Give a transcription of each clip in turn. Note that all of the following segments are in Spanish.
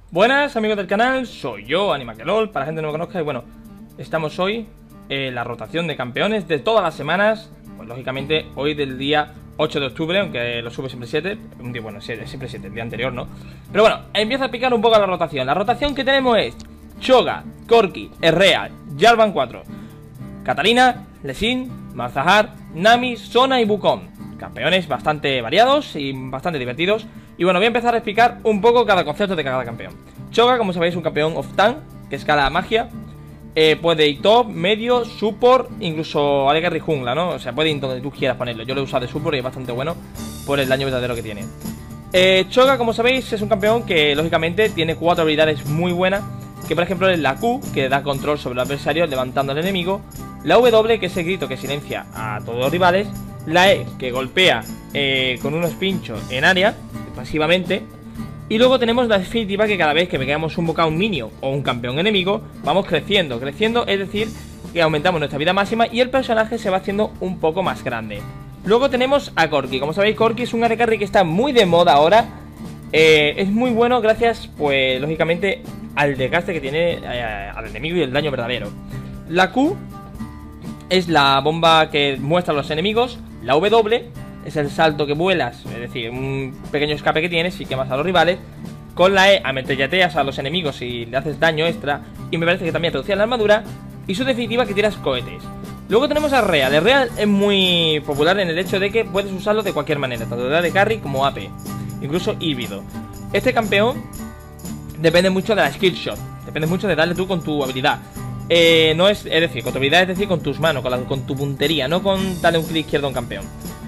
Buenas amigos del canal, soy yo, Animakelol, para la gente que no me conozca. Y bueno, estamos hoy en la rotación de campeones de todas las semanas. Pues lógicamente hoy del día 8 de octubre, aunque lo sube siempre 7. Un día, bueno, siempre 7, el día anterior no. Pero bueno, empieza a picar un poco la rotación. La rotación que tenemos es Cho'Gath, Corki, Ezreal, Jarvan 4, Katarina, Lee, Malzahar, Nami, Sona y Wukong. Campeones bastante variados y bastante divertidos. Y bueno, voy a empezar a explicar un poco cada concepto de cada campeón. Cho'Gath, como sabéis, es un campeón off-tank que escala magia. Puede ir top, medio, support, incluso AD y jungla, ¿no? O sea, puede ir donde tú quieras ponerlo. Yo lo he usado de support y es bastante bueno por el daño verdadero que tiene. Cho'Gath, como sabéis, es un campeón que lógicamente tiene 4 habilidades muy buenas. Que por ejemplo es la Q, que da control sobre el adversario levantando al enemigo. La W, que es el grito que silencia a todos los rivales. La E, que golpea con unos pinchos en área, pasivamente. Y luego tenemos la definitiva, que cada vez que pegamos un bocado a un minion o un campeón enemigo, vamos creciendo, es decir, que aumentamos nuestra vida máxima y el personaje se va haciendo un poco más grande. Luego tenemos a Corki. Como sabéis, Corki es un AD Carry que está muy de moda ahora. Es muy bueno gracias, pues, lógicamente, al desgaste que tiene al enemigo y el daño verdadero. La Q es la bomba que muestra a los enemigos. La W es el salto que vuelas, es decir, un pequeño escape que tienes y quemas a los rivales. Con la E ametrallateas a los enemigos y le haces daño extra. Y me parece que también reducía la armadura. Y su definitiva, que tiras cohetes. Luego tenemos a Ezreal. Ezreal es muy popular en el hecho de que puedes usarlo de cualquier manera, tanto de AD Carry como AP, incluso híbrido. Este campeón depende mucho de la skill shot, depende mucho de darle tú con tu habilidad. No es decir, con tu habilidad, es decir, con tus manos, con tu puntería, no con darle un clic izquierdo a un campeón.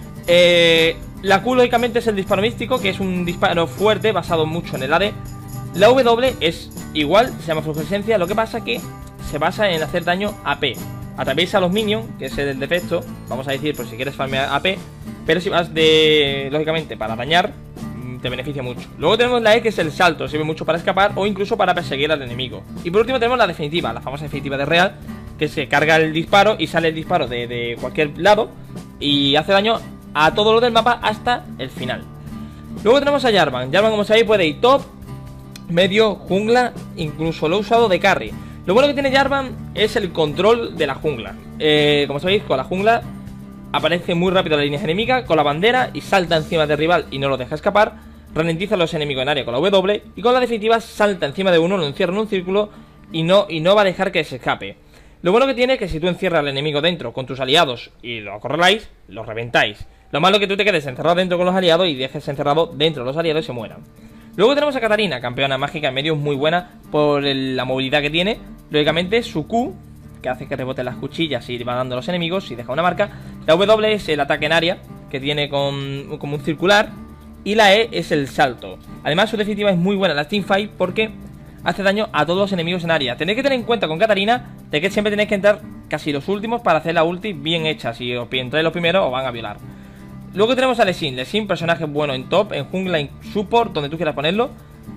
La Q, lógicamente, es el disparo místico, que es un disparo fuerte basado mucho en el AD. La W es igual, se llama fluorescencia, lo que pasa que se basa en hacer daño AP. Atraviesa a los minions, que es el defecto, vamos a decir, por si quieres farmear AP. Pero si vas lógicamente, para dañar, te beneficia mucho. Luego tenemos la E, que es el salto, sirve mucho para escapar o incluso para perseguir al enemigo. Y por último tenemos la definitiva, la famosa definitiva de Ezreal, que se carga el disparo y sale el disparo de cualquier lado y hace daño a todo lo del mapa hasta el final. Luego tenemos a Jarvan. Jarvan, como sabéis, puede ir top, medio, jungla, incluso lo he usado de carry. Lo bueno que tiene Jarvan es el control de la jungla. Como sabéis, con la jungla aparece muy rápido la línea enemiga con la bandera y salta encima del rival y no lo deja escapar. Ralentiza a los enemigos en área con la W y con la definitiva salta encima de uno, lo encierra en un círculo y no va a dejar que se escape. Lo bueno que tiene es que si tú encierras al enemigo dentro con tus aliados y lo acorraláis, lo reventáis. Lo malo es que tú te quedes encerrado dentro con los aliados y dejes encerrado dentro los aliados y se mueran. Luego tenemos a Katarina, campeona mágica en medio, muy buena por la movilidad que tiene. Lógicamente su Q, que hace que reboten las cuchillas y va dando a los enemigos y deja una marca. La W es el ataque en área, que tiene como un circular. Y la E es el salto. Además, su definitiva es muy buena en la teamfight porque hace daño a todos los enemigos en área. Tenéis que tener en cuenta con Katarina de que siempre tenéis que entrar casi los últimos para hacer la ulti bien hecha. Si os entráis los primeros os van a violar. Luego tenemos a Lee. Lee, personaje bueno en top, en jungla, en support, donde tú quieras ponerlo.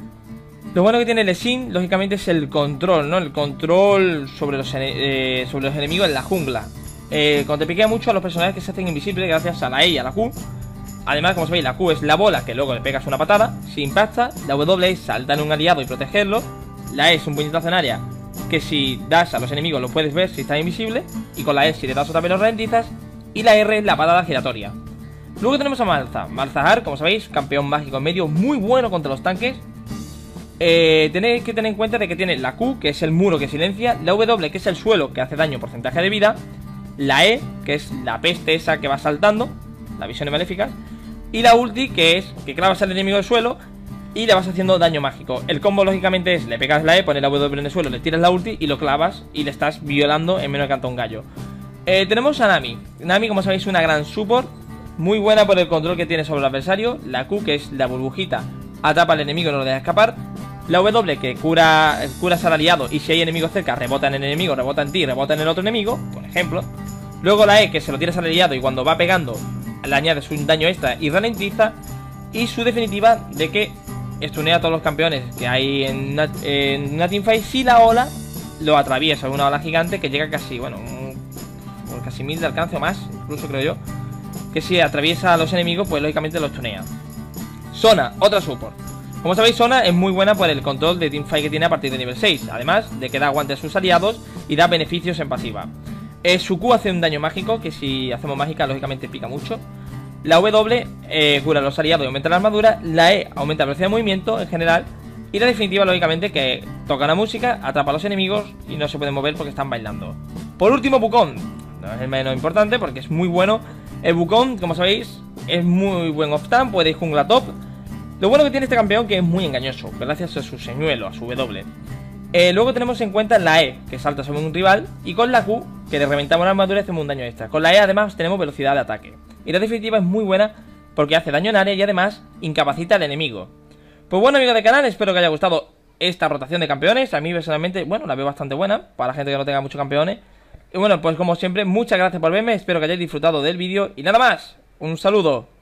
Lo bueno que tiene Lee, lógicamente, es el control, ¿no? El control sobre los enemigos en la jungla. Cuando te piquea mucho a los personajes que se hacen invisibles gracias a la E y a la Q. Además, como sabéis, la Q es la bola que luego le pegas una patada, si impacta. La W es saltar en un aliado y protegerlo. La E es un puñetazo en área, que si das a los enemigos lo puedes ver si está invisible. Y con la E, si le das otra vez, los ralentizas. Y la R es la patada giratoria. Luego tenemos a Malzahar, como sabéis, campeón mágico en medio, muy bueno contra los tanques. Tenéis que tener en cuenta de que tiene la Q, que es el muro que silencia. La W, que es el suelo, que hace daño porcentaje de vida. La E, que es la peste esa que va saltando, las visiones maléficas. Y la ulti, que es que clavas al enemigo del suelo y le vas haciendo daño mágico. El combo, lógicamente, es le pegas la E, pones la W en el suelo, le tiras la ulti y lo clavas y le estás violando en menos que canta un gallo. Tenemos a Nami. Nami, como sabéis, una gran support, muy buena por el control que tiene sobre el adversario. La Q, que es la burbujita, atrapa al enemigo y no lo deja escapar. La W, que curas al aliado y si hay enemigos cerca, rebota en el enemigo, rebota en ti, rebota en el otro enemigo, por ejemplo. Luego la E, que se lo tiras al aliado y cuando va pegando le añades un daño extra y ralentiza. Y su definitiva de que estunea a todos los campeones que hay en una teamfight si la ola lo atraviesa, una ola gigante que llega casi, bueno, por casi 1000 de alcance o más, incluso creo yo. Que si atraviesa a los enemigos, pues lógicamente los estunea. Sona, otra support. Como sabéis, Sona es muy buena por el control de teamfight que tiene a partir de nivel 6, además de que da aguante a sus aliados y da beneficios en pasiva. Su Q hace un daño mágico, que si hacemos mágica lógicamente pica mucho. La W cura a los aliados y aumenta la armadura. La E aumenta la velocidad de movimiento en general. Y la definitiva lógicamente que toca la música, atrapa a los enemigos y no se pueden mover porque están bailando. Por último, Wukong. No es el menos importante porque es muy bueno. El Wukong, como sabéis, es muy buen off-tank, puede ir jungla top. Lo bueno que tiene este campeón que es muy engañoso, gracias a su señuelo, a su W. Luego tenemos en cuenta la E, que salta sobre un rival, y con la Q, que le reventamos la armadura y hacemos un daño extra. Con la E además tenemos velocidad de ataque. Y la definitiva es muy buena porque hace daño en área y además incapacita al enemigo. Pues bueno, amigos del canal, espero que haya gustado esta rotación de campeones. A mí personalmente, bueno, la veo bastante buena para la gente que no tenga muchos campeones. Y bueno, pues como siempre, muchas gracias por verme, espero que hayáis disfrutado del vídeo. Y nada más, un saludo.